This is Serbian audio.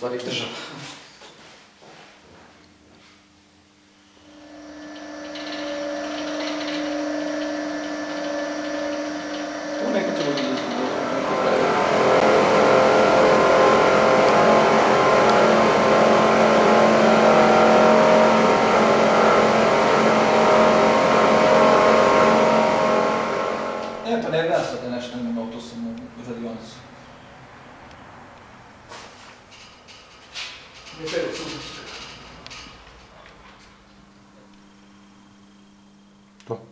stvari država. Nekad ćemo vidjeti. Pa ne gledam sad da nešto imam autosom u radionicu. Ne treba suđati. To.